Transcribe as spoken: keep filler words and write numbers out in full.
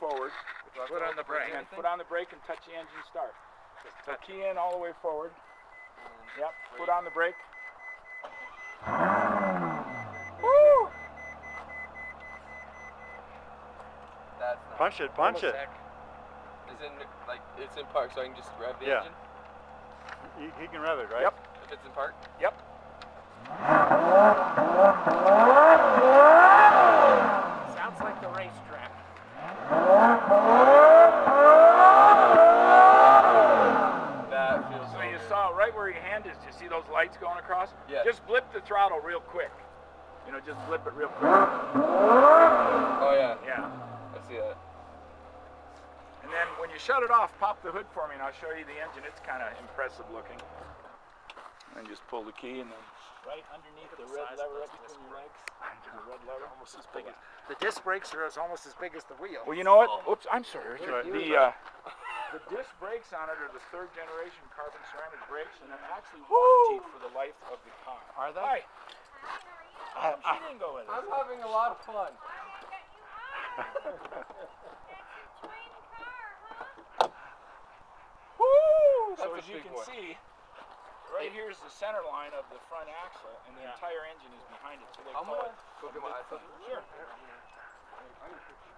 forward. Foot on the brake. And foot on the brake and touch the engine start. So key in all the way forward. Yep, foot on the brake. Woo! That's not Punch it, punch it. Is in like it's in park, so I can just rev the Yeah. engine. You, you can rev it, right? Yep. If it's in park. Yep. Sounds like the racetrack. That feels So so you good. saw right where your hand is. You see those lights going across? Yeah. Just blip the throttle real quick. You know, just blip it real quick. Oh yeah. Yeah. I see that. And then when you shut it off, pop the hood for me, and I'll show you the engine. It's kind of impressive looking. And just pull the key, and then right underneath the red lever up between your legs. The red lever, almost as big as. The disc brakes are almost as big as the wheel. Well, you know what? Oops, I'm sorry. Right. The uh, the disc brakes on it are the third generation carbon ceramic brakes, and they're actually warranted for the life of the car. Are they? Hi. Uh, she didn't go with us. I'm having a lot of fun. Woo! So That's a as you big can one. see, right here is the center line of the front axle, and the Yeah. entire engine is behind it. So they I'm call gonna it go get my iPhone. Sure.